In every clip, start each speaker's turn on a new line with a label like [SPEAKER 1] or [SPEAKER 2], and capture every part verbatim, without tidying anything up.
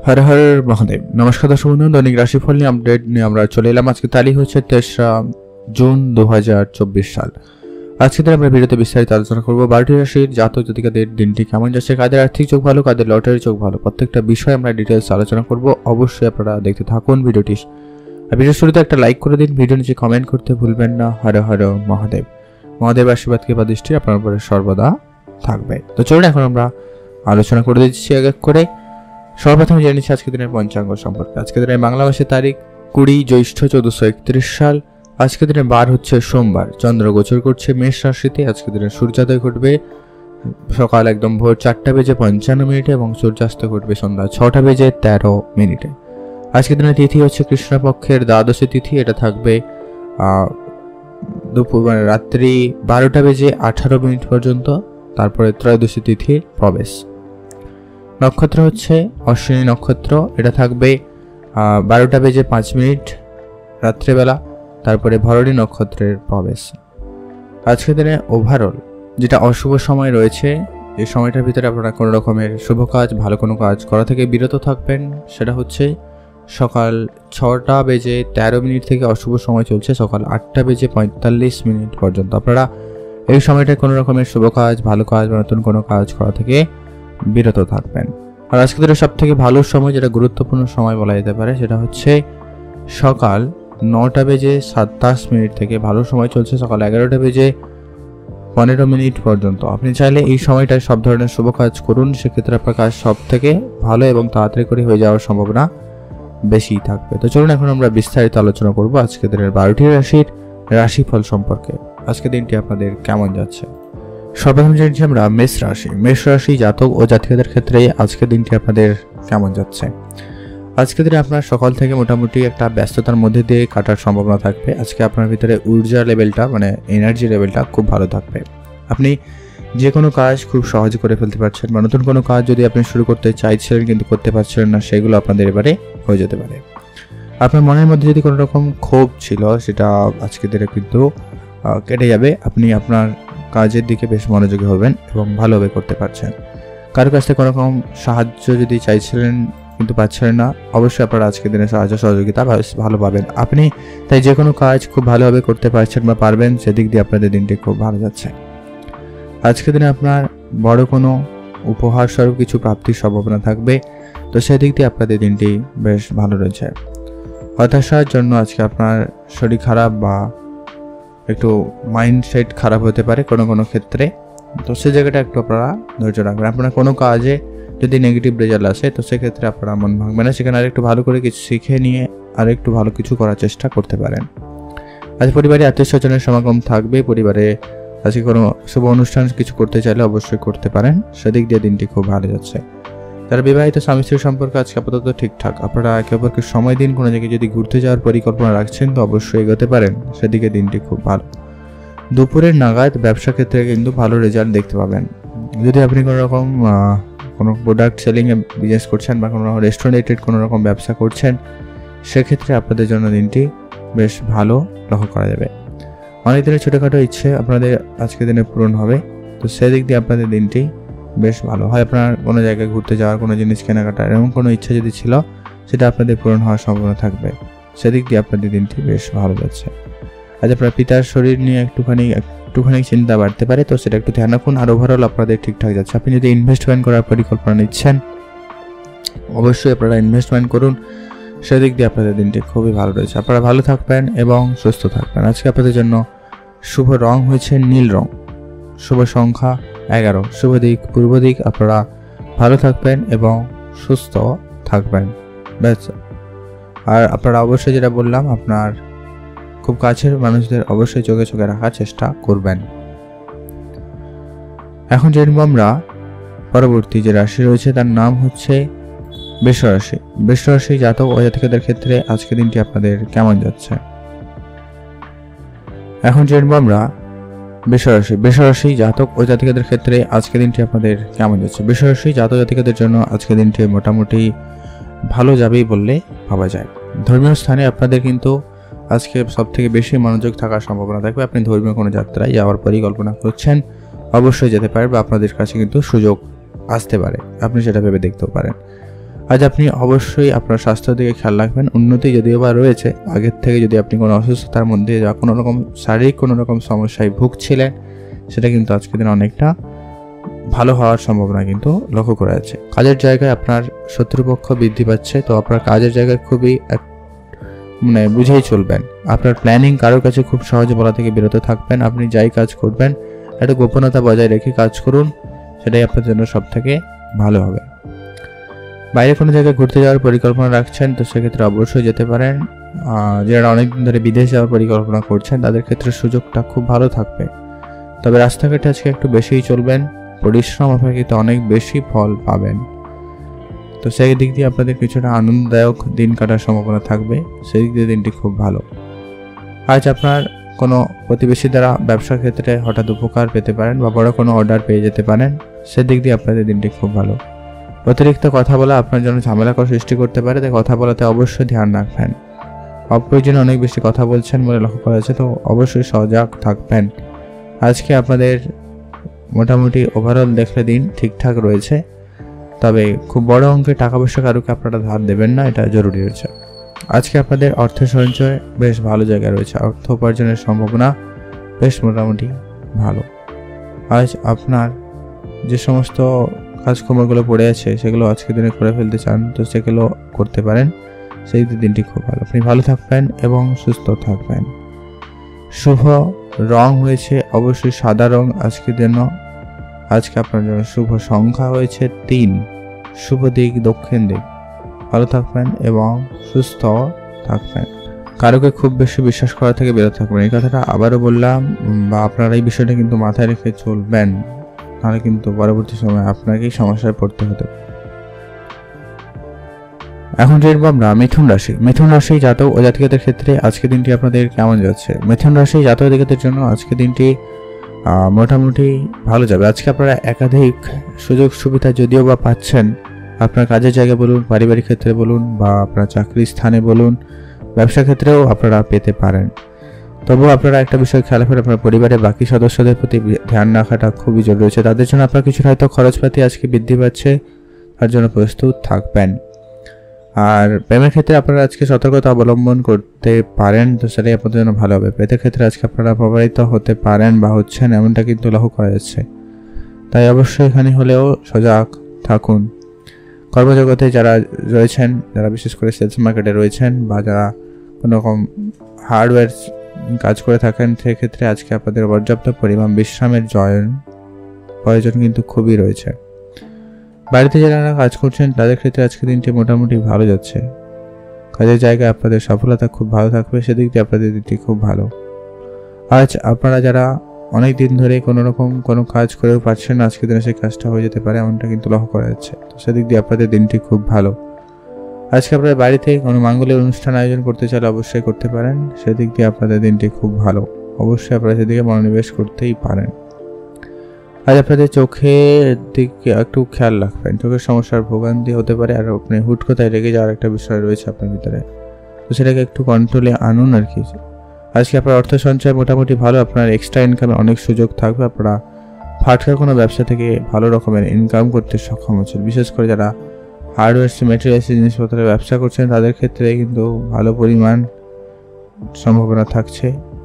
[SPEAKER 1] हर हर महादेव। नमस्कार दर्शक बंधु, दैनिक राशिफल নিয়ে আপডেট নিয়ে আমরা চলে এলাম। আজকে তারিখ হচ্ছে তেসরা জুন দু হাজার চব্বিশ সাল। আজকে আমরা ভিডিওতে বিস্তারিত আলোচনা করব বারোটি রাশির জাতক জাতিকাদের দিনটি কেমন যাচ্ছে, কাদের আর্থিক যোগ ভালো, কাদের লটারি যোগ ভালো, প্রত্যেকটা বিষয় আমরা ডিটেইলস আলোচনা করব। অবশ্যই আপনারা দেখতে থাকুন ভিডিওটি। আর ভিডিওর শুরুতে একটা লাইক করে দিন, ভিডিও নিচে কমেন্ট করতে ভুলবেন না। হর হর মহাদেব। মহাদেব আশীর্বাদ কৃপা দৃষ্টি আপনার উপরে সর্বদা থাকবে। তো চলুন এখন আমরা আলোচনা করে দিচ্ছি এক এক করে। সর্বপ্রথম জেনে নিচ্ছি আজকের দিনের পঞ্চাঙ্গ সম্পর্কে। আজকের দিনের বাংলা মাসের তারিখ কুড়ি জ্যৈষ্ঠ চোদ্দশো একত্রিশ সাল। আজকের দিনে বার হচ্ছে সোমবার। চন্দ্র গোচর করছে মেষ রাশিতে। আজকের দিনে সূর্যোদয় ঘটবে সকাল একদম ভোর চারটা বেজে পঞ্চান্ন মিনিটে এবং সূর্যাস্ত ঘটবে সন্ধ্যা ছটা বেজে তেরো মিনিটে। আজকের দিনের তিথি হচ্ছে কৃষ্ণপক্ষের দ্বাদশী তিথি। এটা থাকবে দুপুর মানে রাত্রি বারোটা বেজে আঠারো মিনিট পর্যন্ত। তারপরে ত্রয়োদশী তিথির প্রবেশ। নক্ষত্র হচ্ছে অশ্বিনী নক্ষত্র। এটা থাকবে বারোটা বেজে পাঁচ মিনিট রাত্রেবেলা। তারপরে ভরণী নক্ষত্রের প্রবেশ। আজকের দিনে ওভারঅল যেটা অশুভ সময় রয়েছে, এই সময়টার ভিতরে আপনারা কোনো রকমের শুভ কাজ, ভালো কোনো কাজ করা থেকে বিরত থাকবেন। সেটা হচ্ছে সকাল ছটা বেজে তেরো মিনিট থেকে অশুভ সময় চলছে সকাল আটটা বেজে পঁয়তাল্লিশ মিনিট পর্যন্ত। আপনারা এই সময়টায় কোনো রকমের শুভ কাজ, ভালো কাজ বা নতুন কোনো কাজ করা থেকে বিরত থাকবেন। আর আজকে দিনের সব থেকে ভালো সময়, যেটা গুরুত্বপূর্ণ সময় বলা যেতে পারে, সেটা হচ্ছে সকাল নটা বেজে সাতাশ মিনিট থেকে ভালো সময় চলছে সকাল এগারোটা বেজে পনেরো মিনিট পর্যন্ত। আপনি চাইলে এই সময়টায় সব ধরনের শুভ কাজ করুন, সেক্ষেত্রে আপনার কাজ সব থেকে ভালো এবং তাড়াতাড়ি করে হয়ে যাওয়ার সম্ভাবনা বেশি থাকবে। তো চলুন এখন আমরা বিস্তারিত আলোচনা করব আজকের দিনের বারোটি রাশির রাশিফল সম্পর্কে। আজকের দিনটি আপনাদের কেমন যাচ্ছে। সর্বপ্রথম জানছি আমরা মেষ রাশি। মেষ রাশি জাতক ও জাতিকাদের ক্ষেত্রে আজকের দিনটি আপনাদের কেমন যাচ্ছে। আজকের দিনে আপনার সকাল থেকে মোটামুটি একটা ব্যস্ততার মধ্যে দিয়ে কাটার সম্ভাবনা থাকবে। আজকে আপনার ভিতরে ঊর্জা লেভেলটা মানে এনার্জি লেভেলটা খুব ভালো থাকবে। আপনি যে কোনো কাজ খুব সহজে করে ফেলতে পারছেন বা নতুন কোনো কাজ যদি আপনি শুরু করতে চাইছিলেন কিন্তু করতে পারছিলেন না, সেগুলো আপনাদের এবারে হয়ে যেতে পারে। আপনার মনের মধ্যে যদি কোনো রকম ক্ষোভ ছিল, সেটা আজকের দিনে কিন্তু কেটে যাবে। আপনি আপনার কাজের দিকে বেশ মনোযোগী হবেন এবং ভালোভাবে করতে পারছেন। কারোর কাছ থেকে কোনো রকম সাহায্য যদি চাইছিলেন কিন্তু পাচ্ছিলেন না, অবশ্যই আপনারা আজকের দিনে সাহায্য সহযোগিতা ভালো পাবেন। আপনি তাই যে কোনো কাজ খুব ভালোভাবে করতে পারছেন বা পারবেন, সেদিক দিয়ে আপনাদের দিনটি খুব ভালো যাচ্ছে। আজকের দিনে আপনার বড় কোনো উপহার স্বরূপ কিছু প্রাপ্তির সম্ভাবনা থাকবে, তো সেদিক দিয়ে আপনাদের দিনটি বেশ ভালো রয়েছে। হতাশার জন্য আজকে আপনার শরীর খারাপ বা একটু মাইন্ডসেট খারাপ হতে পারে কোনো কোনো ক্ষেত্রে, তো সেই জায়গাটা একটু আপনারা ধৈর্য রাখবেন। আপনার কোনো কাজে যদি নেগেটিভ রেজাল্ট আসে, তো সেক্ষেত্রে আপনারা মন ভাঙবেন না, সেখানে আরেকটু ভালো করে কিছু শিখে নিয়ে আরেকটু ভালো কিছু করার চেষ্টা করতে পারেন। আজ পরিবারে আত্মীয় স্বজনের সমাগম থাকবে। পরিবারে আজকে কোনো শুভ অনুষ্ঠান কিছু করতে চাইলে অবশ্যই করতে পারেন, সেদিক দিয়ে দিনটি খুব ভালো যাচ্ছে। যারা বিবাহিত স্বামী স্ত্রীর সম্পর্কে আজকে আপাতত ঠিকঠাক। আপনারা একে অপরকে সময় দিন। কোনো জায়গায় যদি ঘুরতে যাওয়ার পরিকল্পনা রাখছেন তো অবশ্যই এগোতে পারেন, সেদিকে দিনটি খুব ভালো। দুপুরের নাগাদ ব্যবসা ক্ষেত্রে কিন্তু ভালো রেজাল্ট দেখতে পাবেন। যদি আপনি কোনো রকম কোনো প্রোডাক্ট সেলিংয়ে বিজনেস করছেন বা কোনো রকম রেস্টুরেন্টেড কোনো রকম ব্যবসা করছেন, সেক্ষেত্রে আপনাদের জন্য দিনটি বেশ ভালো লক্ষ্য করা যাবে। অনেক দিনের ছোটোখাটো ইচ্ছে আপনাদের আজকের দিনে পূরণ হবে, তো সেদিক দিয়ে আপনাদের দিনটি বেশ ভালো হয়। আপনার কোনো জায়গায় ঘুরতে যাওয়ার, কোনো জিনিস কেনাকাটার এমন কোনো ইচ্ছা যদি ছিল, সেটা আপনাদের পূরণ হওয়ার সম্ভাবনা থাকবে, সেদিক দিয়ে আপনাদের দিনটি বেশ ভালো যাচ্ছে। আজ আপনার পিতার শরীর নিয়ে একটুখানি একটুখানি চিন্তা বাড়তে পারে, তো সেটা একটু ধ্যান রাখুন। আর ওভারঅল আপনাদের ঠিকঠাক যাচ্ছে। আপনি যদি ইনভেস্টমেন্ট করার পরিকল্পনা নিচ্ছেন, অবশ্যই আপনারা ইনভেস্টমেন্ট করুন, সেদিক দিয়ে আপনাদের দিনটি খুবই ভালো রয়েছে। আপনারা ভালো থাকবেন এবং সুস্থ থাকবেন। আজকে আপনাদের জন্য শুভ রং হয়েছে নীল রং, শুভ সংখ্যা এগারো, শুভ দিক পূর্ব দিক। আপনারা ভালো থাকবেন এবং সুস্থ থাকবেন ব্যাস। আর আপনারা অবশ্যই যেটা বললাম, আপনার খুব কাছের মানুষদের অবশ্যই চোখে চোখে রাখার চেষ্টা করবেন। এখন জানব আমরা পরবর্তী যে রাশি রয়েছে, তার নাম হচ্ছে বৃষ রাশি। বৃষ রাশি জাতক ও জাতিকাদের ক্ষেত্রে আজকের দিনটি আপনাদের কেমন যাচ্ছে। এখন জানব আমরা বৃষ রাশি। বৃষ রাশি জাতক ও জাতিকাদের ক্ষেত্রে আজকের দিনটি আপনাদের কেমন যাচ্ছে। বৃষ রাশি জাতক জাতিকাদের জন্য আজকের দিনটি মোটামুটি ভালো যাবেই বললে ভাবা যায়। ধর্মীয় স্থানে আপনাদের কিন্তু আজকে সব থেকে বেশি মনোযোগ থাকার সম্ভাবনা থাকবে। আপনি ধর্মীয় কোনো যাত্রায় যাওয়ার পরিকল্পনা করছেন, অবশ্যই যেতে পারে বা আপনাদের কাছে কিন্তু সুযোগ আসতে পারে, আপনি সেটা ভেবে দেখতেও পারেন। আজ আপনি অবশ্যই আপনার স্বাস্থ্যের দিকে খেয়াল রাখবেন। উন্নতি যদিও বা রয়েছে, আগের থেকে যদি আপনি কোনো অসুস্থতার মধ্যে বা কোনো রকম শারীরিক কোনো রকম সমস্যায় ভুগছিলেন, সেটা কিন্তু আজকের দিন অনেকটা ভালো হওয়ার সম্ভাবনা কিন্তু লক্ষ্য করা যাচ্ছে। কাজের জায়গায় আপনার শত্রুপক্ষ বৃদ্ধি পাচ্ছে, তো আপনার কাজের জায়গায় খুবই মানে বুঝেই চলবেন। আপনার প্ল্যানিং কারোর কাছে খুব সহজে বলা থেকে বিরত থাকবেন। আপনি যাই কাজ করবেন একটা গোপনতা বজায় রেখে কাজ করুন, সেটাই আপনার জন্য সব থেকে ভালো হবে। বাইরে কোনো জায়গায় ঘুরতে যাওয়ার পরিকল্পনা রাখছেন, তো সেক্ষেত্রে অবশ্যই যেতে পারেন। যারা অনেকদিন ধরে বিদেশ যাওয়ার পরিকল্পনা করছেন তাদের ক্ষেত্রে সুযোগটা খুব ভালো থাকবে। তবে রাস্তাঘাটে আজকে একটু বেশিই চলবেন, পরিশ্রম অপেক্ষিত অনেক বেশি ফল পাবেন। তো সেই দিক দিয়ে আপনাদের কিছুটা আনন্দদায়ক দিন কাটার সম্ভাবনা থাকবে, সেই দিক দিয়ে দিনটি খুব ভালো। আজ আপনার কোনো প্রতিবেশী দ্বারা ব্যবসার ক্ষেত্রে হঠাৎ উপকার পেতে পারেন বা বড় কোনো অর্ডার পেয়ে যেতে পারেন, সেদিক দিয়ে আপনাদের দিনটি খুব ভালো। অতিরিক্ত কথা বলা আপনার জন্য ঝামেলাকর সৃষ্টি করতে পারে, তাই কথা বলাতে অবশ্যই ধ্যান রাখবেন। অপ্রয়োজনে অনেক বেশি কথা বলছেন বলে লক্ষ্য করা যাচ্ছে, তো অবশ্যই সজাগ থাকবেন। আজকে আপনাদের মোটামুটি ওভারঅল দেখলে দিন ঠিকঠাক রয়েছে, তবে খুব বড় অঙ্কের টাকা পয়সা কারুকে আপনারা ধার দেবেন না, এটা জরুরি রয়েছে। আজকে আপনাদের অর্থ সঞ্চয় বেশ ভালো জায়গায় রয়েছে, অর্থ উপার্জনের সম্ভাবনা বেশ মোটামুটি ভালো। আজ আপনার যে সমস্ত কাজকর্মগুলো পড়ে আছে সেগুলো আজকে দিনে করে ফেলতে চান, তো সেগুলো করতে পারেন, সেই দিনটি খুব ভালো। আপনি ভালো থাকবেন এবং সুস্থ থাকবেন। শুভ রং হয়েছে অবশ্যই সাদা রং আজকের জন্য। আজকে আপনার জন্য শুভ সংখ্যা হয়েছে তিন। শুভ দিক দক্ষিণ দিক। ভালো থাকবেন এবং সুস্থ থাকবেন। কারোকে খুব বেশি বিশ্বাস করা থেকে বিরত থাকবেন, এই কথাটা আবারও বললাম, বা আপনারা এই বিষয়টা কিন্তু মাথায় রেখে চলবেন, তাহলে কিন্তু পরবর্তী সময় আপনাকেই সমস্যায় পড়তে হতে পারে। এখন দেখব আমরা মিথুন রাশি। মিথুন রাশি জাতক ও জাতিকাদের ক্ষেত্রে আজকে দিনটি আপনাদের কেমন যাচ্ছে? মিথুন রাশি জাতক জাতিকাদের জন্য আজকে দিনটি মোটামুটি ভালো যাবে। আজকে আপনারা একাধিক সুযোগ সুবিধা যদিও বা পাচ্ছেন, আপনার কাজের জায়গায় বলুন, পারিবারিক ক্ষেত্রে বলুন, বা আপনার চাকরির স্থানে বলুন, ব্যবসা ক্ষেত্রেও আপনারা পেতে পারেন। তবুও আপনারা একটা বিষয় খেয়াল করে আপনার পরিবারের বাকি সদস্যদের প্রতি ধ্যান রাখাটা খুবই জরুরি রয়েছে। তাদের জন্য আপনার কিছু হয়তো খরচপাতি আজকে বৃদ্ধি পাচ্ছে, তার জন্য প্রস্তুত থাকবেন। আর প্রেমের ক্ষেত্রে আপনারা আজকে সতর্কতা অবলম্বন করতে পারেন, তো সেটাই আপনাদের জন্য ভালো হবে। প্রেমের ক্ষেত্রে আজকে আপনারা প্রভাবিত হতে পারেন বা হচ্ছেন, এমনটা কিন্তু লক্ষ্য করা যাচ্ছে, তাই অবশ্যই এখানে হলেও সজাগ থাকুন। কর্মজগতে যারা রয়েছেন, যারা বিশেষ করে সেলস মার্কেটে রয়েছেন বা যারা কোনো রকম হার্ডওয়্যার কাজ করে থাকেন, সেক্ষেত্রে আজকে আপনাদের পর্যাপ্ত পরিমাণ বিশ্রামের জয়েন প্রয়োজন কিন্তু খুবই রয়েছে। বাড়িতে যারা কাজ করছেন তাদের ক্ষেত্রে আজকে দিনটি মোটামুটি ভালো যাচ্ছে। কাজের জায়গায় আপনাদের সফলতা খুব ভালো থাকবে, সেদিক দিয়ে আপনাদের দিনটি খুব ভালো। আজ আপনারা যারা অনেক দিন ধরে কোনো রকম কোনো কাজ করেও পারছেন না, আজকে দিনে সেই কাজটা হয়ে যেতে পারে, এমনটা কিন্তু লক্ষ্য করা যাচ্ছে, তো সেদিক দিয়ে আপনাদের দিনটি খুব ভালো। আজকে আপনারা বাড়িতে কোনো মাঙ্গলিক অনুষ্ঠান আয়োজন করতে চাইলে অবশ্যই করতে পারেন, সেদিক দিয়ে আপনাদের দিনটি খুব ভালো। অবশ্যই আপনারা সেদিকে মনোনিবেশ করতেই পারেন। আজ আপনাদের চোখের দিকে একটু খেয়াল রাখবেন, চোখের সমস্যার ভোগান্তি হতে পারে, আর আপনি হুট কথায় রেগে যাওয়ার একটা বিষয় রয়েছে আপনার ভিতরে, তো সেটাকে একটু কন্ট্রোলে আনুন আর কি। আজকে আপনার অর্থ সঞ্চয় মোটামুটি ভালো, আপনার এক্সট্রা ইনকামের অনেক সুযোগ থাকবে। আপনারা ফাটকার কোনো ব্যবসা থেকে ভালো রকমের ইনকাম করতে সক্ষম হচ্ছেন। বিশেষ করে যারা হার্ডওয়্যার ম্যাটেরিয়ালস জিনিসপত্রের ব্যবসা করছেন তাদের ক্ষেত্রে কিন্তু ভালো পরিমাণ সম্ভাবনা থাকছে।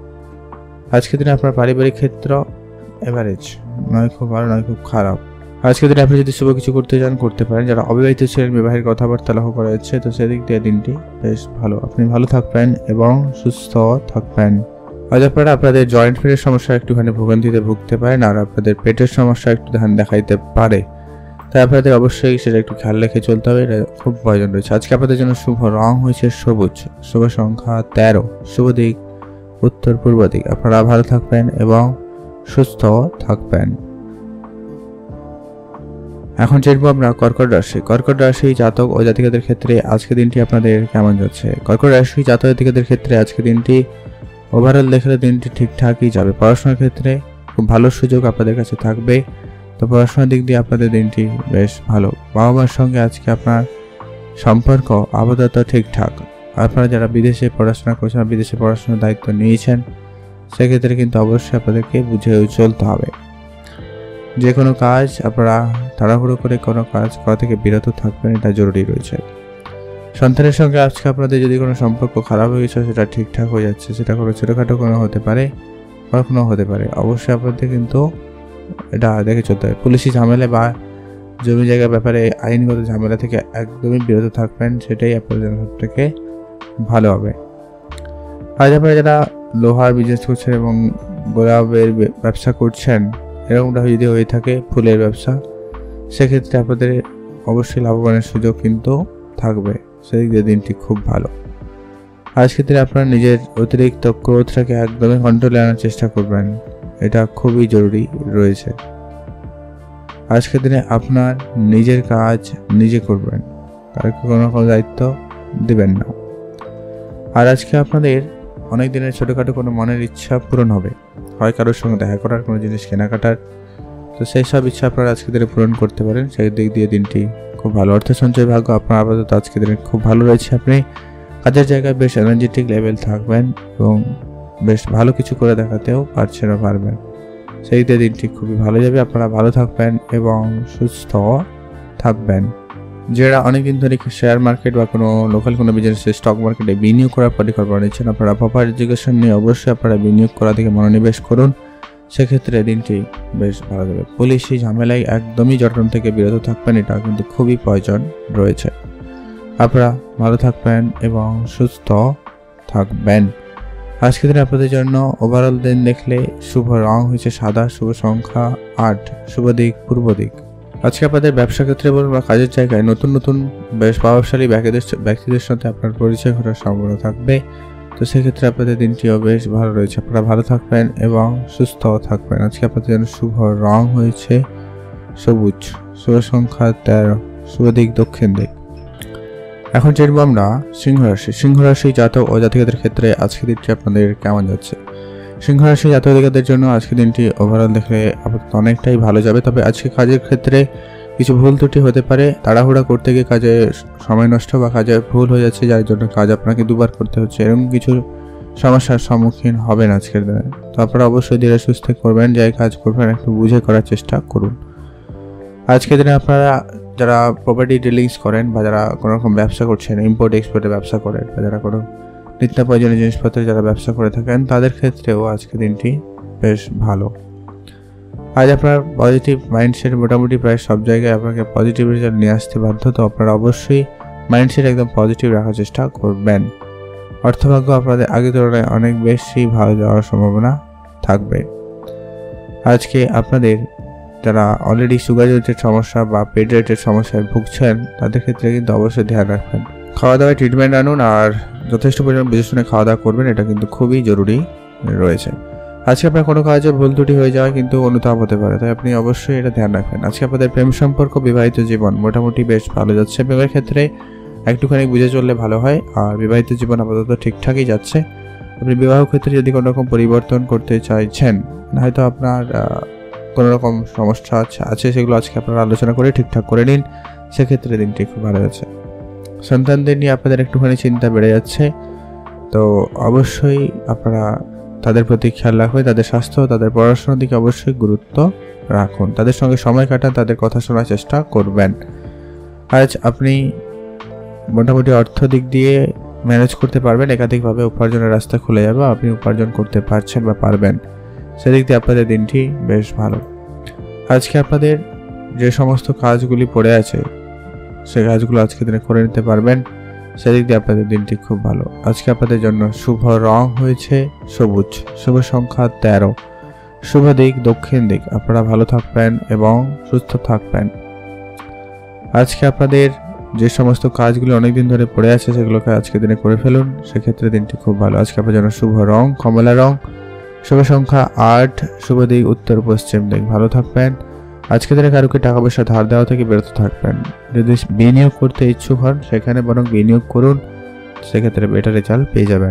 [SPEAKER 1] আজকের দিনে আপনার পারিবারিক ক্ষেত্র এভারেজ, নয় খুব ভালো নয় খুব খারাপ। আজকের দিনে আপনি যদি শুভ কিছু করতে চান করতে পারেন। যারা অবিবাহিত ছিলেন, বিবাহের কথাবার্তা লক্ষ্য করা যাচ্ছে, তো সেদিক দিয়ে দিনটি বেশ ভালো। আপনি ভালো থাকবেন এবং সুস্থ থাকবেন। আজ আপনারা আপনাদের জয়েন্ট পেনের সমস্যা একটুখানি ভোগান্তিতে ভুগতে পারেন, আর আপনাদের পেটের সমস্যা একটু ধ্যান দেখাইতে পারে, তাই আপনাদের অবশ্যই সেটা একটু খেয়াল রেখে চলতে হবে, এটা খুব প্রয়োজন রয়েছে। আজকে আপনাদের জন্য শুভ রং হয়েছে সবুজ, শুভ সংখ্যা তেরো, শুভ দিক উত্তর পূর্ব দিক। আপনারা ভালো থাকবেন এবং সুস্থ থাকবেন। এখন জানবো আমরা কর্কট রাশি। কর্কট রাশি জাতক ও জাতিকাদের ক্ষেত্রে আজকে দিনটি আপনাদের কেমন যাচ্ছে? কর্কট রাশি জাতক জাতিকাদের ক্ষেত্রে আজকে দিনটি ওভারঅল দেখলে দিনটি ঠিকঠাকই যাবে। পড়াশোনার ক্ষেত্রে খুব ভালো সুযোগ আপনাদের কাছে থাকবে, তো পড়াশোনার দিক দিয়ে আপনাদের দিনটি বেশ ভালো। বাবা মার সঙ্গে আজকে আপনার সম্পর্ক আপাতত ঠিকঠাক। আপনারা যারা বিদেশে পড়াশোনা করছেন, বিদেশে পড়াশোনার দায়িত্ব নিয়েছেন, সেক্ষেত্রে কিন্তু অবশ্যই আপনাদেরকে বুঝে চলতে হবে। যে কোনো কাজ আপনারা তাড়াহুড়ো করে কোনো কাজ করা থেকে বিরত থাকবেন, এটা জরুরি রয়েছে। সন্তানের সঙ্গে আজকে আপনাদের যদি কোনো সম্পর্ক খারাপ হয়ে গেছে সেটা ঠিকঠাক হয়ে যাচ্ছে, সেটা কোনো ছোটোখাটো কোনো হতে পারে, কখনো হতে পারে। অবশ্যই আপনাদের কিন্তু এটা দেখে চলতে হবে। পুলিশি ঝামেলা বা জমি জায়গার ব্যাপারে আইনগত ঝামেলা থেকে একদমই বিরত থাকবেন, সেটাই আপনাদের জন্য সব থেকে ভালো হবে। আজ আপনারা যারা লোহার বিজনেস করছেন এবং গোলাপের ব্যবসা করছেন, এরকমটা যদি হয়ে থাকে ফুলের ব্যবসা, সেক্ষেত্রে আপনাদের অবশ্যই লাভবানের সুযোগ কিন্তু থাকবে, সেদিক দিয়ে দিনটি খুব ভালো। আজকের দিনে আপনারা নিজের অতিরিক্ত ক্রোধটাকে একদমই কন্ট্রোলে আনার চেষ্টা করবেন, এটা খুবই জরুরি রয়েছে। আজকের দিনে আপনার নিজের কাজ নিজে করবেন, কাউকে কোনো রকম দায়িত্ব দেবেন না। আর আজকে আপনাদের অনেক দিনের ছোটোখাটো কোনো মনের ইচ্ছা পূরণ হবে, হয় কারোর সঙ্গে দেখা করার, কোনো জিনিস কেনাকাটার, তো সেই সব ইচ্ছা আপনারা আজকে দিনে পূরণ করতে পারেন, সেই দিক দিয়ে দিনটি খুব ভালো। অর্থ সঞ্চয় ভাগ্য আপনার আপাতত আজকে দিনে খুব ভালো রয়েছে। আপনি কাজের জায়গায় বেশ এনার্জেটিক লেভেল থাকবেন এবং বেশ ভালো কিছু করে দেখাতেও পারছেন ও পারবেন, সেই দিয়ে দিনটি খুবই ভালো যাবে। আপনারা ভালো থাকবেন এবং সুস্থ থাকবেন। যারা অনেকদিন ধরে শেয়ার মার্কেট বা কোনো লোকাল কোনো বিজনেসে স্টক মার্কেটে বিনিয়োগ করার পরিকল্পনা নিচ্ছেন, আপনারা প্রপার এডুকেশন নিয়ে অবশ্যই আপনারা বিনিয়োগ করা থেকে মনোনিবেশ করুন, সেক্ষেত্রে দিনটি বেশ ভালো যাবে। পুলিশি ঝামেলায় একদমই জটন থেকে বিরত থাকবেন, এটা কিন্তু খুবই প্রয়োজন রয়েছে। আপনারা ভালো থাকবেন এবং সুস্থ থাকবেন। আজকের দিনে আপনাদের জন্য ওভারঅল দিন দেখলে শুভ রং হয়েছে সাদা, শুভ সংখ্যা আট, শুভ দিক পূর্ব দিক। আজকে আপনাদের ব্যবসা ক্ষেত্রে বলুন বা কাজের জায়গায় নতুন নতুন বেশ প্রভাবশালী ব্যক্তিদের সাথে আপনার পরিচয় করার সম্ভাবনা থাকবে, তো সেক্ষেত্রে আপনাদের দিনটিও বেশ ভালো রয়েছে। আপনারা ভালো থাকবেন এবং সুস্থ থাকবেন। আজকে আপনাদের জন্য শুভ রং হয়েছে সবুজ, শুভ সংখ্যা তেরো, শুভ দিক দক্ষিণ দিক। এখন জানবো আমরা সিংহ রাশি। সিংহ রাশি জাতক ও জাতিকাদের ক্ষেত্রে আজকের দিনটি আপনাদের কেমন যাচ্ছে? সিংহ রাশি জাতক জাতিকাদের জন্য আজকের দিনটি ওভারঅল দেখলে আপাতত অনেকটাই ভালো যাবে, তবে আজকে কাজের ক্ষেত্রে কিছু ভুল ত্রুটি হতে পারে। তাড়াহুড়া করতে গিয়ে কাজে সময় নষ্ট বা কাজে ভুল হয়ে যাচ্ছে, যার জন্য কাজ আপনাকে দুবার করতে হচ্ছে, এরকম কিছু সমস্যার সম্মুখীন হবেন আজকের দিনে। তো আপনারা অবশ্যই ধীরে সুস্থে করবেন, যাই কাজ করবেন একটু বুঝে করার চেষ্টা করুন। আজকের দিনে আপনারা যারা প্রপার্টি ডিলিংস করেন বা যারা কোনো রকম ব্যবসা করছেন, ইম্পোর্ট এক্সপোর্টের ব্যবসা করেন বা যারা কোনো নিত্য প্রয়োজনীয় জিনিসপত্রের যারা ব্যবসা করে থাকেন, তাদের ক্ষেত্রেও আজকের দিনটি বেশ ভালো। আজ আপনার পজিটিভ মাইন্ডসেট মোটামুটি প্রায় সব জায়গায় আপনাকে পজিটিভ রেজাল্ট নিয়ে আসতে বাধ্য, তো আপনারা অবশ্যই মাইন্ডসেট একদম পজিটিভ রাখার চেষ্টা করবেন। অর্থভাগ্য আপনাদের আগে তুলনায় অনেক বেশি ভালো যাওয়ার সম্ভাবনা থাকবে। আজকে আপনাদের যারা অলরেডি সুগার রিলেটেড সমস্যা বা পেট রিলেটেড সমস্যায় ভুগছেন, তাদের ক্ষেত্রে কিন্তু অবশ্যই ধ্যান রাখবেন। খাওয়া দাওয়ায় ট্রিটমেন্ট আনুন আর যথেষ্ট পরিমাণ বুঝে শুনে খাওয়া দাওয়া করবেন, এটা কিন্তু খুবই জরুরি রয়েছে। আজকে আপনার কোনো কাজে ভুল ত্রুটি হয়ে যাওয়া কিন্তু অনুতাপ হতে পারে, তাই আপনি অবশ্যই এটা ধ্যান রাখবেন। আজকে আপনাদের প্রেম সম্পর্ক, বিবাহিত জীবন মোটামুটি বেশ ভালো যাচ্ছে। প্রেমের ক্ষেত্রে একটুখানি বুঝে চললে ভালো হয়, আর বিবাহিত জীবন আপাতত ঠিকঠাকই যাচ্ছে। আপনি বিবাহ ক্ষেত্রে যদি কোনো রকম পরিবর্তন করতে চাইছেন, হয়তো আপনার কোনো রকম সমস্যা আছে, সেগুলো আজকে আপনারা আলোচনা করে ঠিকঠাক করে নিন, সেক্ষেত্রে দিনটি খুব ভালো যাচ্ছে। সন্তানদের নিয়ে আপনাদের একটুখানি চিন্তা বেড়ে যাচ্ছে, তো অবশ্যই আপনারা তাদের প্রতি খেয়াল রাখবেন, তাদের স্বাস্থ্য, তাদের পড়াশোনার দিকে অবশ্যই গুরুত্ব রাখুন, তাদের সঙ্গে সময় কাটান, তাদের কথা শোনার চেষ্টা করবেন। আজ আপনি মোটামুটি অর্থ দিক দিয়ে ম্যানেজ করতে পারবেন, একাধিকভাবে উপার্জনের রাস্তা খুলে যাবে, আপনি উপার্জন করতে পারছেন বা পারবেন, সেদিক দিয়ে আপনাদের দিনটি বেশ ভালো। আজকে আপনাদের যে সমস্ত কাজগুলি পড়ে আছে, সেই কাজগুলো আজকে দিনে করে নিতে পারবেন, সেদিক দিয়ে আপনাদের দিনটি খুব ভালো। আজকে আপনাদের জন্য শুভ রং হয়েছে সবুজ, শুভ সংখ্যা তেরো, শুভ দিক দক্ষিণ দিক। আপনারা ভালো থাকবেন এবং সুস্থ থাকবেন। আজকে আপনাদের যে সমস্ত কাজগুলো অনেকদিন ধরে পড়ে আছে, সেগুলোকে আজকে দিনে করে ফেলুন, সেক্ষেত্রে দিনটি খুব ভালো। আজকে আপনার জন্য শুভ রং কমলা রং, শুভ সংখ্যা আট, শুভ দিক উত্তর পশ্চিম দিক। ভালো থাকবেন। আজকে দিনে কারোকে টাকা পয়সা ধার দেওয়া থেকে বিরত থাকবেন। যদি বিনিয়োগ করতে ইচ্ছুক হন, সেখানে বরং বিনিয়োগ করুন, সেক্ষেত্রে বেটার রেজাল্ট পেয়ে যাবেন।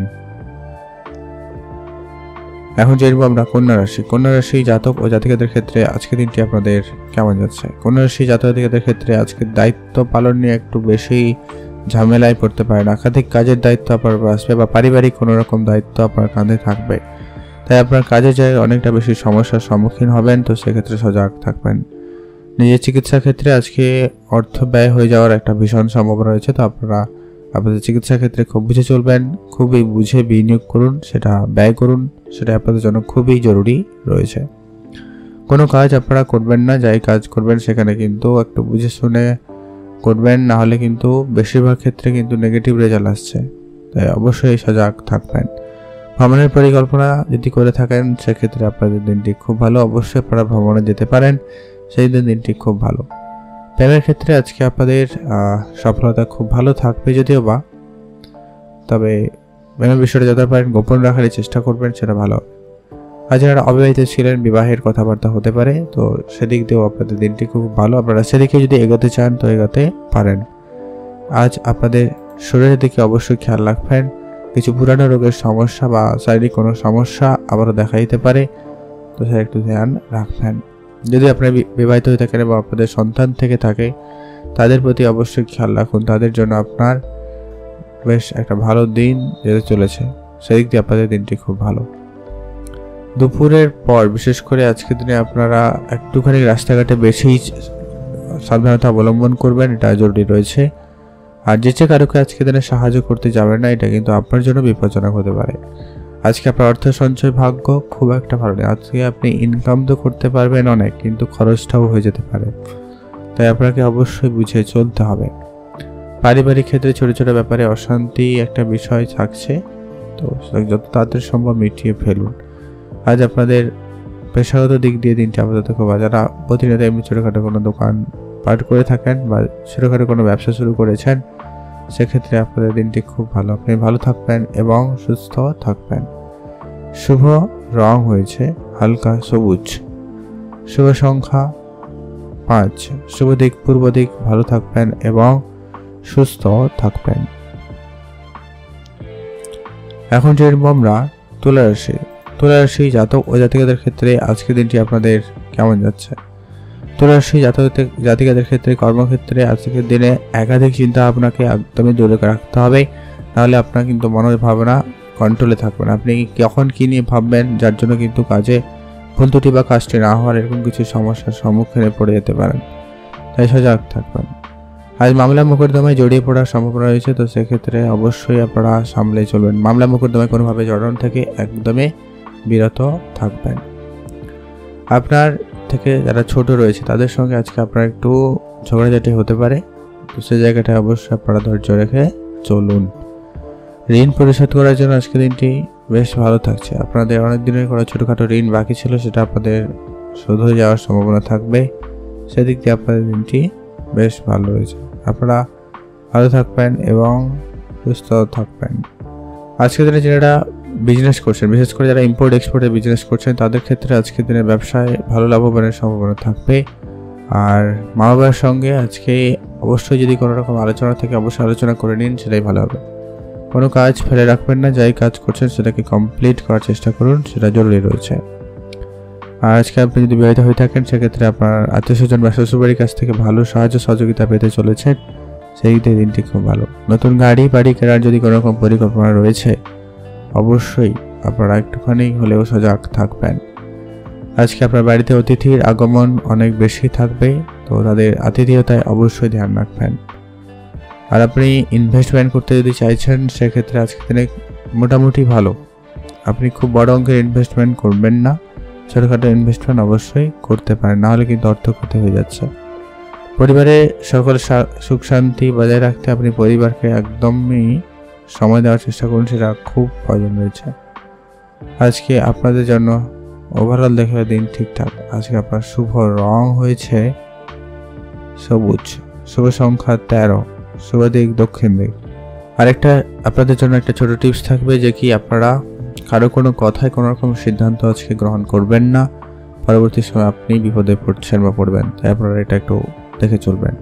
[SPEAKER 1] এখন জানবো আমরা কন্যা রাশি। কন্যা রাশি জাতক ও জাতিকাদের ক্ষেত্রে আজকে দিনটি আপনাদের কেমন যাচ্ছে? কন্যা রাশি জাতক জাতিকাদের ক্ষেত্রে আজকের দায়িত্ব পালন নিয়ে একটু বেশি ঝামেলায় পড়তে পারেন। একাধিক কাজের দায়িত্ব আপনার উপর আসবে বা পারিবারিক কোনো রকম দায়িত্ব আপনার কাঁধে থাকবে, তাই আপনার কাজের জায়গায় অনেকটা বেশি সমস্যার সম্মুখীন হবেন, তো সেক্ষেত্রে সজাগ থাকবেন। নিজের চিকিৎসার ক্ষেত্রে আজকে অর্থ ব্যয় হয়ে যাওয়ার একটা ভীষণ সম্ভাবনা রয়েছে, তো আপনারা আপনাদের চিকিৎসার ক্ষেত্রে খুব বুঝে চলবেন, খুবই বুঝে বিনিয়োগ করুন, সেটা ব্যয় করুন, সেটা আপনাদের জন্য খুবই জরুরি রয়েছে। কোনো কাজ আপনারা করবেন না, যাই কাজ করবেন সেখানে কিন্তু একটু বুঝে শুনে করবেন, না হলে কিন্তু বেশিরভাগ ক্ষেত্রে কিন্তু নেগেটিভ রেজাল্ট আসছে, তাই অবশ্যই সজাগ থাকবেন। ভ্রমণের পরিকল্পনা যদি করে থাকেন সেক্ষেত্রে আপনাদের দিনটি খুব ভালো, অবশ্যই আপনারা ভ্রমণে যেতে পারেন, সেই দিন দিনটি খুব ভালো। প্রেমের ক্ষেত্রে আজকে আপনাদের সফলতা খুব ভালো থাকবে যদিও বা, তবে প্রেমের বিষয়টা যতটা পারেন গোপন রাখার চেষ্টা করবেন, সেটা ভালো। আজ যারা অবিবাহিত ছিলেন বিবাহের কথাবার্তা হতে পারে, তো সেদিক দিয়েও আপনাদের দিনটি খুব ভালো, আপনারা সেদিকে যদি এগোতে চান তো এগোতে পারেন। আজ আপনাদের শরীরের দিকে অবশ্যই খেয়াল রাখবেন, কিছু পুরানো রোগের সমস্যা বা শারীরিক কোনো সমস্যা আবারও দেখা দিতে পারে, তো সেটা একটু ধ্যান রাখবেন। যদি আপনারা বিবাহিত হয়ে থাকেন বা আপনাদের সন্তান থেকে থাকে তাদের প্রতি অবশ্যই খেয়াল রাখুন, তাদের জন্য আপনার বেশ একটা ভালো দিন যেতে চলেছে, সেদিক দিয়ে আপনাদের দিনটি খুব ভালো। দুপুরের পর বিশেষ করে আজকের দিনে আপনারা একটুখানি রাস্তাঘাটে বেশি সাবধানতা অবলম্বন করবেন, এটা জরুরি রয়েছে। আর যে যে কারোকে আজকে দিনে সাহায্য করতে যাবেন না, এটা কিন্তু আপনার জন্য বিপজ্জনক হতে পারে। আজকে আপনার অর্থ সঞ্চয় ভাগ্য খুব একটা ভালো নেই, আজকে আপনি ইনকাম তো করতে পারবেন অনেক, কিন্তু খরচটাও হয়ে যেতে পারে, তাই আপনাকে অবশ্যই বুঝে চলতে হবে। পারিবারিক ক্ষেত্রে ছোট ছোট ব্যাপারে অশান্তি একটা বিষয় থাকছে, তো যত তাড়াতাড়ি সম্ভব মিটিয়ে ফেলুন। আজ আপনাদের পেশাগত দিক দিয়ে দিনটি আপাতত খুব ভালো। যারা প্রতিনিয়ত এমনি ছোটোখাটো কোনো দোকান পাট করে থাকেন বা ছোটোখাটো কোনো ব্যবসা শুরু করেছেন, সেক্ষেত্রে আপনাদের দিনটি খুব ভালো, আপনি ভালো থাকবেন এবং সুস্থ থাকবেন। শুভ রং হয়েছে হালকা সবুজ, শুভ সংখ্যা পাঁচ, শুভ দিক পূর্ব দিক, ভালো থাকবেন এবং সুস্থ থাকবেন। এখন যে আমরা তুলা রাশি তুলা রাশি জাতক ও জাতিকাদের ক্ষেত্রে আজকে দিনটি আপনাদের কেমন যাচ্ছে? তুলা রাশি জাতক জাতিকাদের ক্ষেত্রে কর্মক্ষেত্রে আজকের দিনে একাধিক চিন্তা আপনাকে একদমই দূরে রাখতে হবে, নাহলে আপনার কিন্তু মনের ভাবনা কন্ট্রোলে থাকবে না। আপনি কখন কী নিয়ে ভাববেন, যার জন্য কিন্তু কাজে ভুল ত্রুটি বা কাজটি না হওয়ার এরকম কিছু সমস্যার সম্মুখীনে পড়ে যেতে পারেন, তাই সজাগ থাকবেন। আজ মামলা মোকদ্দমায় জড়িয়ে পড়ার সম্ভাবনা রয়েছে, তো সেক্ষেত্রে অবশ্যই আপনারা সামলে চলবেন। মামলা মোকদ্দমায় কোনোভাবে জড়ানো থেকে একদমই বিরত থাকবেন। আপনার থেকে যারা ছোট রয়েছে তাদের সঙ্গে আজকে আপনার একটু ঝগড়াঝাটি হতে পারে, তো সেই জায়গাটায় অবশ্যই আপনারা ধৈর্য রেখে চলুন। ঋণ পরিশোধ করার জন্য আজকে দিনটি বেশ ভালো থাকছে। আপনাদের অনেক দিনের কোনো ছোটোখাটো ঋণ বাকি ছিল, সেটা আপনাদের শোধ হয়ে যাওয়ার সম্ভাবনা থাকবে, সেদিক দিয়ে আপনাদের দিনটি বেশ ভালো রয়েছে। আপনারা ভালো থাকবেন এবং সুস্থ থাকবেন। আজকের দিনে যারা বিজনেস করছেন, বিশেষ করে যারা ইম্পোর্ট এক্সপোর্টের বিজনেস করছেন, তাদের ক্ষেত্রে আজকের দিনে ব্যবসায় ভালো লাভবানের সম্ভাবনা থাকবে। আর মা বাবার সঙ্গে আজকে অবশ্যই যদি কোনো রকম আলোচনা থাকে অবশ্যই আলোচনা করে নিন, সেটাই ভালো হবে। কোনো কাজ ফেলে রাখবেন না, যাই কাজ করছেন সেটাকে কমপ্লিট করার চেষ্টা করুন, সেটা জরুরি রয়েছে। আর আজকে আপনি যদি বিবাহিত হয়ে থাকেন সেক্ষেত্রে আপনার আত্মীয় স্বজন বা শ্বশুরবাড়ির কাছ থেকে ভালো সাহায্য সহযোগিতা পেতে চলেছেন, সেই দিনটি খুব ভালো। নতুন গাড়ি বাড়ি কেনার যদি কোনো রকম পরিকল্পনা রয়েছে অবশ্যই আপনারা একটুখানি হলেও সজাগ থাকবেন। আজকে আপনার বাড়িতে অতিথির আগমন অনেক বেশি থাকবে, তো তাদের আতিথেয়তায় অবশ্যই ধ্যান রাখবেন। আর আপনি ইনভেস্টমেন্ট করতে যদি চাইছেন সেক্ষেত্রে আজকে দিনে মোটামুটি ভালো, আপনি খুব বড় অঙ্কের ইনভেস্টমেন্ট করবেন না, ছোটোখাটো ইনভেস্টমেন্ট অবশ্যই করতে পারেন, নাহলে কিন্তু অর্থ ক্ষতি হয়ে যাচ্ছে। পরিবারে সকল সুখ শান্তি বজায় রাখতে আপনি পরিবারকে একদমই সময় দেওয়ার চেষ্টা করুন, সেটা খুব প্রয়োজন রয়েছে। আজকে আপনাদের জন্য ওভারঅল দেখে দিন ঠিকঠাক। আজকে আপনার শুভ রং হয়েছে সবুজ, শুভ সংখ্যা তেরো, শুভ দিক দক্ষিণ দিক। আরেকটা আপনাদের জন্য একটা ছোট টিপস থাকবে যে কি আপনারা কারো কোনো কথায় কোনো রকম সিদ্ধান্ত আজকে গ্রহণ করবেন না, পরবর্তী সময় আপনি বিপদে পড়ছেন বা পড়বেন, তাই আপনারা এটা একটু দেখে চলবেন।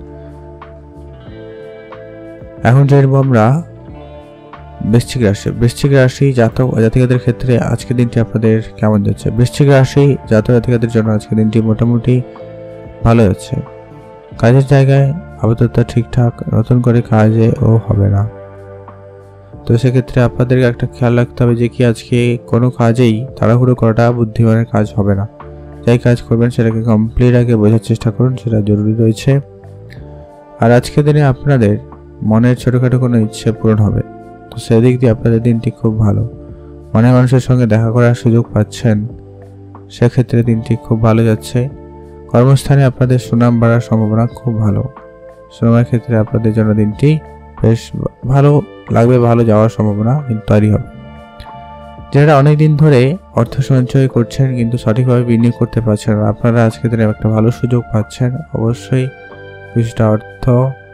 [SPEAKER 1] এখন জানবো আমরা বৃশ্চিক রাশি। বৃশ্চিক রাশি জাতক ও জাতিকাদের ক্ষেত্রে আজকের দিনটি আপনাদের কেমন যাচ্ছে? বৃশ্চিক রাশি জাতক জাতিকাদের জন্য আজকের দিনটি মোটামুটি ভালো যাচ্ছে। কাজের জায়গায় আপাতত ঠিকঠাক, নতুন করে কাজে ও হবে না। তো সেক্ষেত্রে আপনাদেরকে একটা খেয়াল রাখতে হবে যে কি আজকে কোনো কাজেই তাড়াহুড়ো করাটা বুদ্ধিমানের কাজ হবে না। যাই কাজ করবেন সেটাকে কমপ্লিট আগে বোঝার চেষ্টা করুন, সেটা জরুরি রয়েছে। আর আজকের দিনে আপনাদের মনের ছোটোখাটো কোনো ইচ্ছে পূরণ হবে, তো সেদিক দিয়ে আপনাদের দিনটি খুব ভালো। মনের মানুষের সঙ্গে দেখা করার সুযোগ পাচ্ছেন, সেক্ষেত্রে দিনটি খুব ভালো যাচ্ছে। কর্মস্থানে আপনাদের সুনাম বাড়ার সম্ভাবনা খুব ভালো। শ্রমের ক্ষেত্রে আপনাদের জন্য দিনটি বেশ ভালো লাগবে, ভালো যাওয়ার সম্ভাবনা কিন্তু তৈরি হবে। যারা অনেক দিন ধরে অর্থ সঞ্চয় করছেন কিন্তু সঠিকভাবে বিনিয়োগ করতে পারছেন না, আপনারা আজকের দিনে একটা ভালো সুযোগ পাচ্ছেন। অবশ্যই কিছুটা অর্থ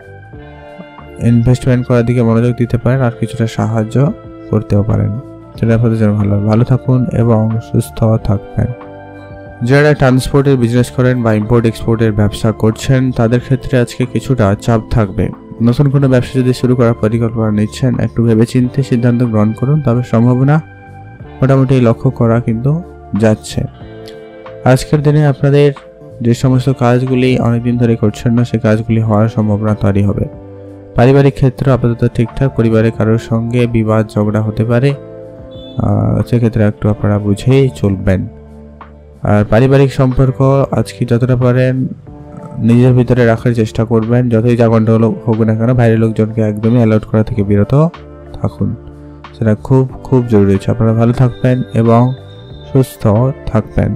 [SPEAKER 1] ইনভেস্টমেন্ট করার দিকে মনোযোগ দিতে পারেন, আর কিছুটা সাহায্য করতেও পারেন, যেটা আপনাদের জন্য ভালো। ভালো থাকুন এবং সুস্থ থাকবেন। যারা ট্রান্সপোর্টের বিজনেস করেন বা ইম্পোর্ট এক্সপোর্টের ব্যবসা করছেন তাদের ক্ষেত্রে আজকে কিছুটা চাপ থাকবে। নতুন কোনো ব্যবসা যদি শুরু করার পরিকল্পনা নিচ্ছেন, একটু ভেবেচিন্তে সিদ্ধান্ত গ্রহণ করুন, তবে সম্ভাবনা মোটামুটি লক্ষ্য করা কিন্তু যাচ্ছে। আজকের দিনে আপনাদের যে সমস্ত কাজগুলি অনেকদিন ধরে করছেন না, সেই কাজগুলি হওয়ার সম্ভাবনা তৈরি হবে। পারিবারিক ক্ষেত্র আপাতত ঠিকঠাক, পরিবারের কারোর সঙ্গে বিবাদ ঝগড়া হতে পারে, সেক্ষেত্রে একটু আপনারা বুঝেই চলবেন। আর পারিবারিক সম্পর্ক আজকে যতটা পারেন নিজের ভিতরে রাখার চেষ্টা করবেন। যতই যা গন্ডগোল হোক না কেন, বাইরের লোকজনকে একদমই অ্যালাউড করা থেকে বিরত থাকুন, সেটা খুব খুব জরুরি হচ্ছে। আপনারা ভালো থাকবেন এবং সুস্থ থাকবেন।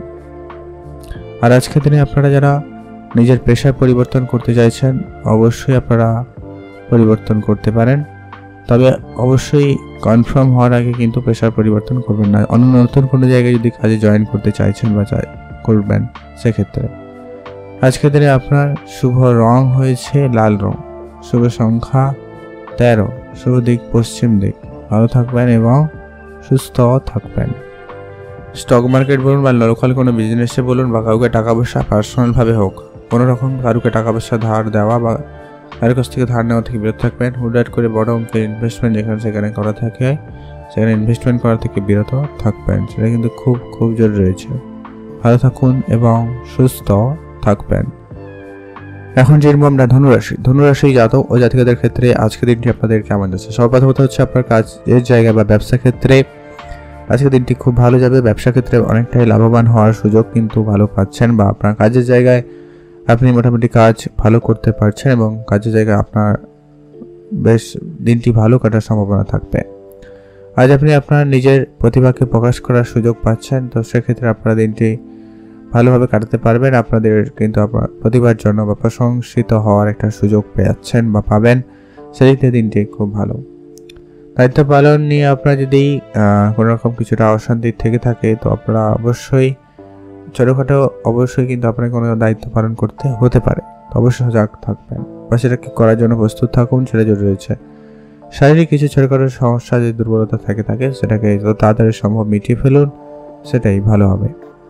[SPEAKER 1] আর আজকের দিনে আপনারা যারা নিজের পেশায় পরিবর্তন করতে চাইছেন, অবশ্যই আপনারা পরিবর্তন করতে পারেন, তবে অবশ্যই কনফার্ম হওয়ার আগে কিন্তু পেশার পরিবর্তন করবেন না। অন্য নতুন কোনো জায়গায় যদি কাজে জয়েন করতে চাইছেন বা চাই করবেন, সেক্ষেত্রে আজকের দিনে আপনার শুভ রং হয়েছে লাল রং, শুভ সংখ্যা তেরো, শুভ দিক পশ্চিম দিক। ভালো থাকবেন এবং সুস্থ থাকবেন। স্টক মার্কেট বলুন বা লোকাল কোনো বিজনেসে বলুন বা কাউকে টাকা পয়সা পার্সোনালভাবে হোক, কোনো রকম কারুকে টাকা পয়সা ধার দেওয়া বা কারোর কাছ থেকে ধার নেওয়া থেকে বিরত থাকবেন। হুটহাট করে বড় অঙ্কের ইনভেস্টমেন্ট যেখানে সেখানে করা থাকে, সেখানে ইনভেস্টমেন্ট করা থেকে বিরত থাকবেন, সেটা কিন্তু খুব খুব জরুরি রয়েছে। ভালো থাকুন এবং সুস্থ থাকবেন। এখন যেরকম আমরা ধনুরাশি ধনুরাশি জাতক ও জাতিকাদের ক্ষেত্রে আজকের দিনটি আপনাদের কেমন যাচ্ছে? সর্বপ্রথমত হচ্ছে আপনার কাজের জায়গা বা ব্যবসা ক্ষেত্রে আজকের দিনটি খুব ভালো যাবে। ব্যবসা ক্ষেত্রে অনেকটাই লাভবান হওয়ার সুযোগ কিন্তু ভালো পাচ্ছেন, বা আপনার কাজের জায়গায় আপনি মোটামুটি কাজ ভালো করতে পারছেন এবং কাজের জায়গায় আপনার বেশ দিনটি ভালো কাটার সম্ভাবনা থাকবে। আজ আপনি আপনার নিজের প্রতিভাকে প্রকাশ করার সুযোগ পাচ্ছেন, তো সেক্ষেত্রে আপনারা দিনটি ভালোভাবে কাটাতে পারবেন। আপনাদের কিন্তু আপনার প্রতিভার জন্য বা প্রশংসিত হওয়ার একটা সুযোগ পেয়েছেন বা পাবেন, সেদিকে দিনটি খুব ভালো। দায়িত্ব পালন নিয়ে আপনার যদি কোনো রকম কিছুটা অশান্তি থেকে থাকে, তো আপনারা অবশ্যই ছোটোখাটো অবশ্যই কিন্তু আপনাকে কোনো দায়িত্ব পালন করতে হতে পারে, তো অবশ্যই সজাগ থাকবেন বা সেটাকে করার জন্য প্রস্তুত থাকুন, সেটা জরুরি রয়েছে। শারীরিক কিছু ছোটোখাটো সমস্যা যদি দুর্বলতা থাকে থাকে সেটাকে যত তাড়াতাড়ি সম্ভব মিটিয়ে ফেলুন, সেটাই ভালো হবে।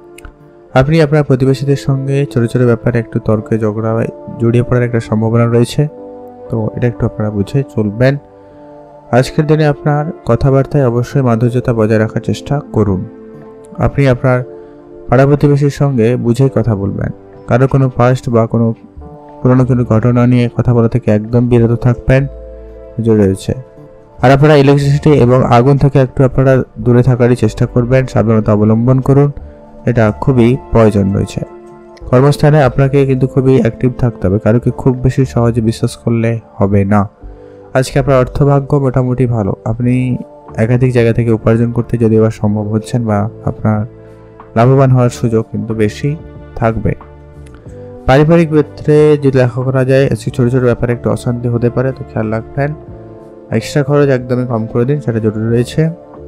[SPEAKER 1] আপনি আপনার প্রতিবেশীদের সঙ্গে ছোটো ছোটো ব্যাপারে একটু তর্কে ঝগড়ায় জড়িয়ে পড়ার একটা সম্ভাবনা রয়েছে, তো এটা একটু আপনারা বুঝে চলবেন। আজকের দিনে আপনার কথাবার্তায় অবশ্যই মাধুর্যতা বজায় রাখার চেষ্টা করুন। আপনি আপনার পাড়া প্রতিবেশীর সঙ্গে বুঝেই কথা বলবেন। কারো কোনো পাস্ট বা কোনো পুরনো কোনো ঘটনা নিয়ে কথা বলা থেকে একদম বিরত থাকবেন, জরুরি রয়েছে। আর আপনারা ইলেকট্রিসিটি এবং আগুন থেকে একটু আপনারা দূরে থাকারই চেষ্টা করবেন, সাবধানতা অবলম্বন করুন, এটা খুবই প্রয়োজন রয়েছে। কর্মস্থানে আপনাকে কিন্তু খুবই অ্যাক্টিভ থাকতে হবে, কারোকে খুব বেশি সহজে বিশ্বাস করলে হবে না। আজকে আপনার অর্থভাগ্য মোটামুটি ভালো, আপনি একাধিক জায়গা থেকে উপার্জন করতে যদি এবার সম্ভব হচ্ছেন বা আপনার লাভবান হওয়ার সুযোগ কিন্তু বেশি থাকবে। পারিবারিক ক্ষেত্রে যদি লেখা করা যায়, আজকে ছোটো ছোটো ব্যাপারে একটু অশান্তি হতে পারে, তো খেয়াল রাখবেন। এক্সট্রা খরচ একদমই কম করে দিন, সেটা জরুরি রয়েছে।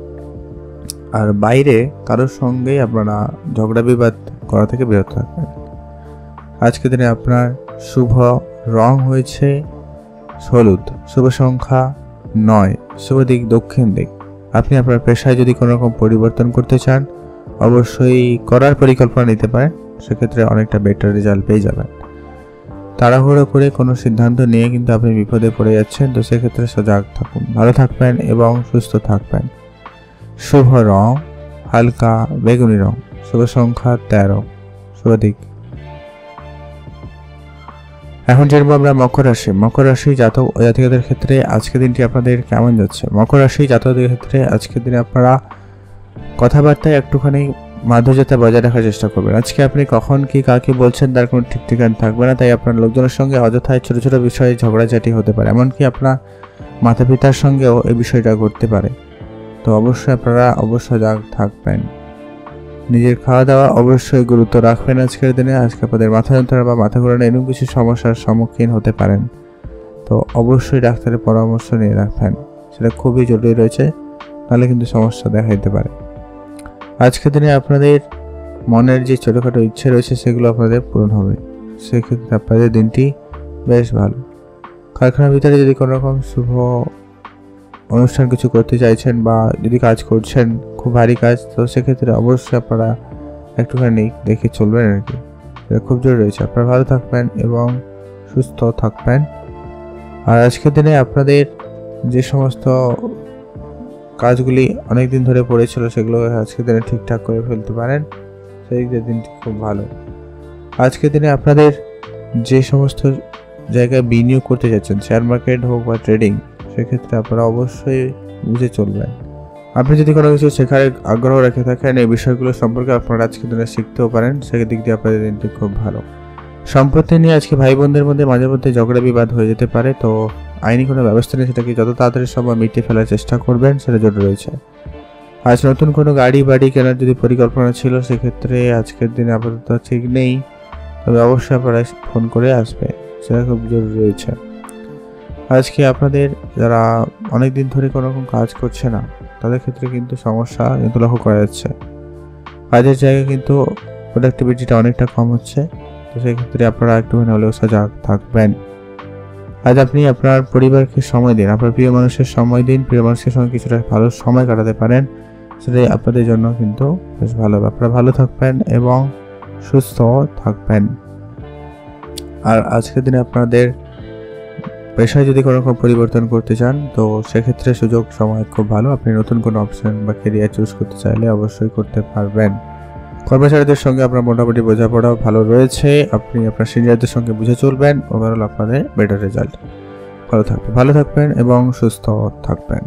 [SPEAKER 1] আর বাইরে কারোর সঙ্গেই আপনারা ঝগড়া বিবাদ করা থেকে বিরত থাকবেন। আজকের দিনে আপনার শুভ রং হয়েছে হলুদ, শুভ সংখ্যা নয়, শুভ দিক দক্ষিণ দিক। আপনি আপনার পেশায় যদি কোনো রকম পরিবর্তন করতে চান, অবশ্যই করার পরিকল্পনা নিতে পারেন, সেক্ষেত্রে অনেকটা বেটার রেজাল্ট পেয়ে যাবেন। তাড়াহুড়ো করে কোনো সিদ্ধান্ত নিয়ে কিন্তু আপনি বিপদে পড়ে যাচ্ছেন, তো সেক্ষেত্রে সজাগ থাকুন, ভালো থাকবেন এবং সুস্থ থাকবেন। শুভ রং হালকা বেগুনি রং, শুভ সংখ্যা তেরো, শুভ দিক এখন জানবো আমরা মকর রাশি। মকর রাশি জাতক ও জাতিকাদের ক্ষেত্রে আজকের দিনটি আপনাদের কেমন যাচ্ছে। মকর রাশি জাতকদের ক্ষেত্রে আজকের দিনে আপনারা কথাবার্তায় একটুখানি মাধুর্যতা বজায় রাখার চেষ্টা করবেন। আজকে আপনি কখন কি কাকে বলছেন তার কোনো ঠিক ঠিকানা থাকবে না, তাই আপনার লোকজনের সঙ্গে অযথায় ছোট ছোট বিষয়ে ঝগড়াঝাটি হতে পারে, এমনকি আপনার মাতা পিতার সঙ্গেও এই বিষয়টা ঘটতে পারে। তো অবশ্যই আপনারা অবশ্যই জাগ থাকবেন। নিজের খাওয়া দাওয়া অবশ্যই গুরুত্ব রাখবেন আজকের দিনে। আজকে আপনাদের মাথা যন্ত্রণা বা মাথা ঘোরানো এরকম কিছু সমস্যার সম্মুখীন হতে পারেন, তো অবশ্যই ডাক্তারের পরামর্শ নিয়ে রাখবেন, সেটা খুবই জরুরি রয়েছে, তাহলে কিন্তু সমস্যা দেখা দিতে পারে। আজকের দিনে আপনাদের মনের যে ছোটোখাটো ইচ্ছে রয়েছে সেগুলো আপনাদের পূরণ হবে, সেক্ষেত্রে আপনাদের দিনটি বেশ ভালো। কারখানার ভিতরে যদি কোনো রকম শুভ অনুষ্ঠান কিছু করতে চাইছেন বা যদি কাজ করছেন খুব ভারী কাজ, তো সেক্ষেত্রে অবশ্যই আপনারা একটুখানি দেখে চলবেন আর কি, এটা খুব জরুরি রয়েছে। আপনারা ভালো থাকবেন এবং সুস্থ থাকবেন। আর আজকের দিনে আপনাদের যে সমস্ত কাজগুলি অনেক দিন ধরে পড়েছিল সেগুলো আজকের দিনে ঠিকঠাক করে ফেলতে পারেন, সেই দিনটি খুব ভালো। আজকের দিনে আপনাদের যে সমস্ত জায়গায় বিনিয়োগ করতে যাচ্ছেন, শেয়ার মার্কেট হোক বা ট্রেডিং, সেক্ষেত্রে আপনারা অবশ্যই বুঝে চলবেন। আপনি যদি কোনো কিছু শেখার আগ্রহ রেখে থাকেন, এই বিষয়গুলো সম্পর্কে আপনারা আজকের দিনে শিখতেও পারেন, সেদিক দিয়ে আপনাদের দিনটি খুব ভালো। সম্পত্তি নিয়ে আজকে ভাই বোনদের মধ্যে মাঝে মধ্যে ঝগড়া বিবাদ হয়ে যেতে পারে, তো আইনি কোনো ব্যবস্থা নিয়ে সেটাকে যত তাড়াতাড়ি সম্ভব মিটিয়ে ফেলার চেষ্টা করবেন, সেটা জরুরি রয়েছে। আজ নতুন কোনো গাড়ি বাড়ি কেনার যদি পরিকল্পনা ছিল, সেক্ষেত্রে আজকের দিনে আপাতত ঠিক নেই, তবে অবশ্যই আপনারা ফোন করে আসবে, সেটা খুব জরুরি রয়েছে। আজকে আপনাদের যারা অনেক দিন ধরে কোনো রকম কাজ করছে না, তাদের ক্ষেত্রে কিন্তু সমস্যা কিন্তু লক্ষ্য করা যাচ্ছে। কাজের জায়গায় কিন্তু প্রোডাক্টিভিটিটা অনেকটা কম হচ্ছে, তো সেক্ষেত্রে আপনারা একটুখানি হলেও সজাগ থাকবেন। আজ আপনি আপনার পরিবারকে সময় দিন, আপনার প্রিয় মানুষের সময় দিন, প্রিয় মানুষের সঙ্গে কিছুটা ভালো সময় কাটাতে পারেন, সেটাই আপনাদের জন্য কিন্তু বেশ ভালো হবে। আপনারা ভালো থাকবেন এবং সুস্থ থাকবেন। আর আজকের দিনে আপনাদের পেশায় যদি কোনো রকম পরিবর্তন করতে চান, তো সেক্ষেত্রে সুযোগ সময় খুব ভালো। আপনি নতুন কোনো অপশন বা কেরিয়ার চুজ করতে চাইলে অবশ্যই করতে পারবেন। কর্মচারীদের সঙ্গে আপনার মোটামুটি বোঝাপড়াও ভালো রয়েছে, আপনি আপনার সিনিয়রদের সঙ্গে বুঝে চলবেন, ওভারঅল আপনাদের বেটার রেজাল্ট। ভালো থাকবেন ভালো থাকবেন এবং সুস্থ থাকবেন।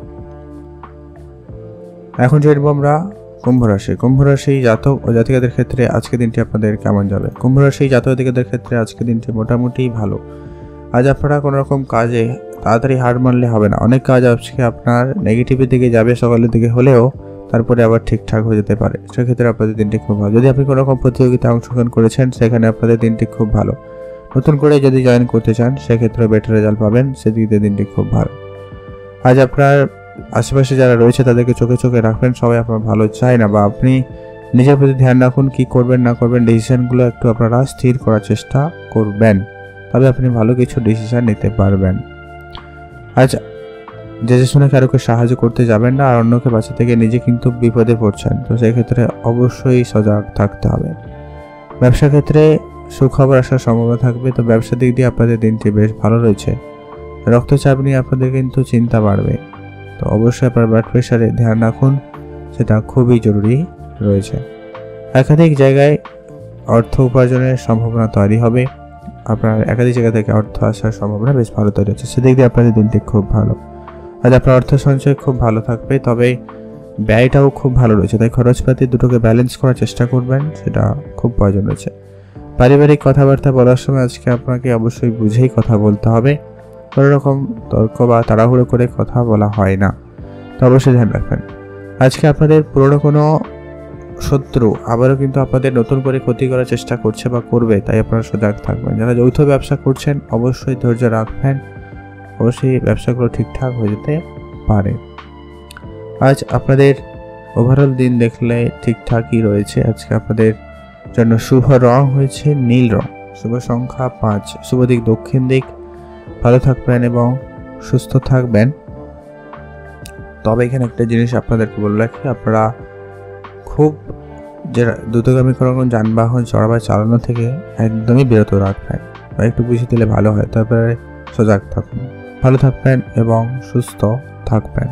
[SPEAKER 1] এখন জানবো আমরা কুম্ভ রাশি। কুম্ভ রাশি জাতক ও জাতিকাদের ক্ষেত্রে আজকের দিনটি আপনাদের কেমন যাবে। কুম্ভ রাশি জাতক জাতিকাদের ক্ষেত্রে আজকের দিনটি মোটামুটি ভালো। আজ আপনারা কোনো রকম কাজে তাড়াতাড়ি হার মানলে হবে না, অনেক কাজ আজকে আপনার নেগেটিভের দিকে যাবে সকালের দিকে হলেও তারপরে আবার ঠিকঠাক হয়ে যেতে পারে, সেক্ষেত্রে আপনাদের দিনটি খুব ভালো। যদি আপনি কোনো রকম প্রতিযোগিতায় অংশগ্রহণ করেছেন, সেখানে আপনাদের দিনটি খুব ভালো। নতুন করে যদি জয়েন করতে চান, সেক্ষেত্রে বেটার রেজাল্ট পাবেন, সেদিকে দিনটি খুব ভালো। আজ আপনার আশেপাশে যারা রয়েছে তাদেরকে চোখে চোখে রাখবেন, সবাই আপনার ভালো চায় না, বা আপনি নিজের প্রতি ধ্যান রাখুন, কি করবেন না করবেন, ডিসিশনগুলো একটু আপনারা স্থির করার চেষ্টা করবেন, তবে আপনি ভালো কিছু ডিসিশন নিতে পারবেন। আজ যে যে শুনে কারোকে সাহায্য করতে যাবেন না, আর অন্যকে বাঁচা থেকে নিজে কিন্তু বিপদে পড়ছেন, তো সেক্ষেত্রে অবশ্যই সজাগ থাকতে হবে। ব্যবসা ক্ষেত্রে সুখবর আসার সম্ভাবনা থাকবে, তো ব্যবসার দিক দিয়ে আপনাদের দিনটি বেশ ভালো রয়েছে। রক্তচাপ নিয়ে আপনাদের কিন্তু চিন্তা বাড়বে, তো অবশ্যই আপনার ব্লাড প্রেশারে ধ্যান রাখুন, সেটা খুবই জরুরি রয়েছে। একাধিক জায়গায় অর্থ উপার্জনের সম্ভাবনা তৈরি হবে, আপনার একাধিক জায়গা থেকে অর্থ আসার সম্ভাবনা বেশ ভালো তৈরি হচ্ছে, সেদিক দিয়ে আপনাদের দিনটি খুব ভালো। আজ আপনার অর্থ সঞ্চয় খুব ভালো থাকবে, তবে ব্যয়টাও খুব ভালো রয়েছে, তাই খরচপাতি দুটোকে ব্যালেন্স করার চেষ্টা করবেন, সেটা খুব প্রয়োজন রয়েছে। পারিবারিক কথাবার্তা বলার সময় আজকে আপনাকে অবশ্যই বুঝেই কথা বলতে হবে, কোনো রকম তর্ক বা তাড়াহুড়ো করে কথা বলা হয় না, তো অবশ্যই ধ্যান রাখবেন। আজকে আপনাদের পুরনো কোনো শত্রু আবারও কিন্তু আপনাদের নতুন করে ক্ষতি করার চেষ্টা করছে বা করবে, তাই আপনারা সজাগ থাকবেন। যারা যৌথ ব্যবসা করছেন অবশ্যই ধৈর্য রাখবেন, অবশ্যই ব্যবসাগুলো ঠিকঠাক হয়ে যেতে পারে। আজ আপনাদের ওভারঅল দিন দেখলে ঠিকঠাকই রয়েছে। আজকে আপনাদের জন্য শুভ রং হয়েছে নীল রং, শুভ সংখ্যা পাঁচ, শুভ দিক দক্ষিণ দিক। ভালো থাকবেন এবং সুস্থ থাকবেন। তবে এখানে একটা জিনিস আপনাদেরকে বলে রাখি, আপনারা খুব যে দ্রুতগামী কোনো যানবাহন চড়াবা চালানো থেকে একদমই বিরত রাখবেন, বা একটু বুঝিয়ে দিলে ভালো হয়, তারপরে সজাগ থাকুন। ভালো থাকবেন এবং সুস্থ থাকবেন।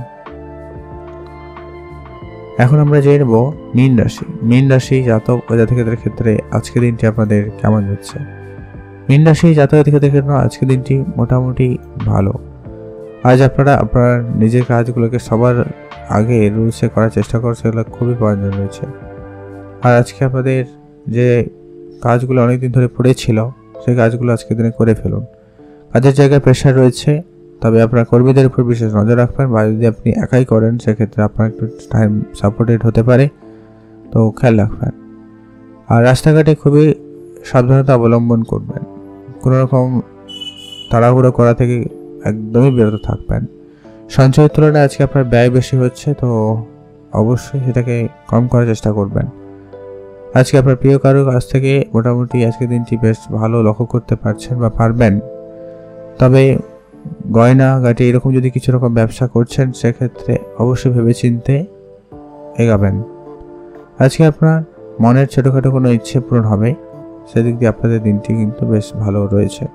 [SPEAKER 1] এখন আমরা জেনে নেব মীন রাশি। মীন রাশি জাতক ও জাতিকাদের ক্ষেত্রে আজকের দিনটি আপনাদের কেমন যাচ্ছে। মীন রাশি জাতকের দিকে দেখে আজকের দিনটি মোটামুটি ভালো। আজ আপনারা আপনার নিজের কাজগুলোকে সবার আগে রুলসে করার চেষ্টা করছে, সেগুলো খুবই প্রয়োজন রয়েছে। আর আজকে আপনাদের যে কাজগুলো অনেকদিন ধরে পড়েছিল সেই কাজগুলো আজকের দিনে করে ফেলুন। কাজের জায়গায় প্রেশার রয়েছে, তবে আপনার কর্মীদের উপর বিশেষ নজর রাখবেন, বা যদি আপনি একাই করেন সেক্ষেত্রে আপনার একটু টাইম সাপোর্টেড হতে পারে, তো খেয়াল রাখবেন। আর রাস্তাঘাটে খুবই সাবধানতা অবলম্বন করবেন, কোনো রকম তাড়াহুড়ো করা থেকে একদমই বিরত থাকবেন। সঞ্চয়ের তুলনায় আজকে আপনার ব্যয় বেশি হচ্ছে, তো অবশ্যই সেটাকে কম করার চেষ্টা করবেন। আজকে আপনার প্রিয় কারো কাছ থেকে মোটামুটি আজকে দিনটি বেশ ভালো লক্ষ্য করতে পারছেন বা পারবেন। তবে গয়না গাটি এরকম যদি কিছু রকম ব্যবসা করছেন সেক্ষেত্রে অবশ্যই ভেবেচিন্তে এগাবেন। আজকে আপনার মনের ছোটোখাটো কোনো ইচ্ছে পূরণ হবে, সেদিক দিয়ে আপনাদের দিনটি কিন্তু বেশ ভালো রয়েছে।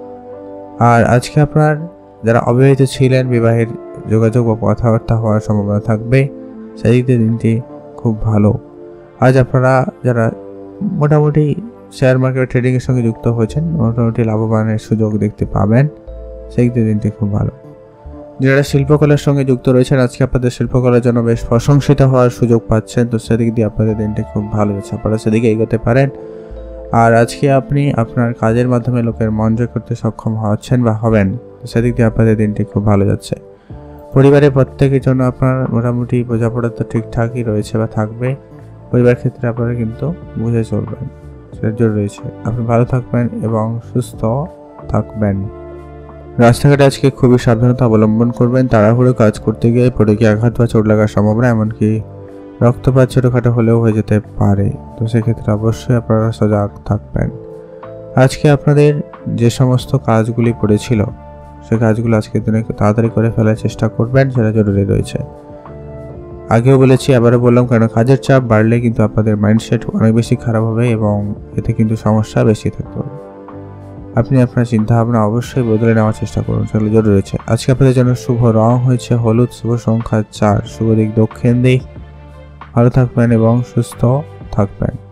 [SPEAKER 1] আর আজকে আপনার যারা অবিবাহিত ছিলেন, বিবাহের যোগাযোগ বা কথাবার্তা হওয়ার সম্ভাবনা থাকবে, সেদিক দিয়ে দিনটি খুব ভালো। আজ আপনারা যারা মোটামুটি শেয়ার মার্কেট ট্রেডিংয়ের সঙ্গে যুক্ত হয়েছেন, মোটামুটি লাভবানের সুযোগ দেখতে পাবেন, সেদিক দিয়ে দিনটি খুব ভালো। যারা শিল্পকলার সঙ্গে যুক্ত রয়েছেন, আজকে আপনাদের শিল্পকলার জন্য বেশ প্রশংসিত হওয়ার সুযোগ পাচ্ছেন, তো সেদিক দিয়ে আপনাদের দিনটি খুব ভালো যাচ্ছে, আপনারা সেদিকে এগোতে পারেন। আর আজকে আপনি আপনার কাজের মাধ্যমে লোকের মন জয় করতে সক্ষম হচ্ছেন বা হবেন, তো সেদিক দিয়ে আপনাদের দিনটি খুব ভালো যাচ্ছে। পরিবারের প্রত্যেকের জন্য আপনার মোটামুটি বোঝাপড়া তো ঠিকঠাকই রয়েছে বা থাকবে। পরিবার ক্ষেত্রে আপনারা কিন্তু বুঝে চলবেন, সেটার জন্য রয়েছে। আপনি ভালো থাকবেন এবং সুস্থ থাকবেন। রাস্তাঘাটে আজকে খুবই সাবধানতা অবলম্বন করবেন। তাড়াহুড়ো কাজ করতে গিয়ে পড়ে গিয়ে আঘাত বা চোট লাগার সম্ভাবনা, এমনকি রক্তপাত ছোটোখাটো হলেও হয়ে যেতে পারে, তো সেক্ষেত্রে অবশ্যই আপনারা সজাগ থাকবেন। আজকে আপনাদের যে সমস্ত কাজগুলি পড়েছিল সে কাজগুলো আজকের দিনে তাড়াতাড়ি করে ফেলার চেষ্টা করবেন, সেটা জরুরি রয়েছে। আগেও বলেছি, আবারও বললাম, কারণ কাজের চাপ বাড়লে কিন্তু আপনাদের মাইন্ডসেট অনেক বেশি খারাপ হবে এবং এতে কিন্তু সমস্যা বেশি থাকতে হবে। আপনি আপনার চিন্তাভাবনা অবশ্যই বদলে নেওয়ার চেষ্টা করুন, সেগুলো জরুরি রয়েছে। আজকে আপনাদের জন্য শুভ রং হয়েছে হলুদ, শুভ সংখ্যা চার, শুভ দিক দক্ষিণ দিক। ভালো থাকবেন এবং সুস্থ থাকবেন।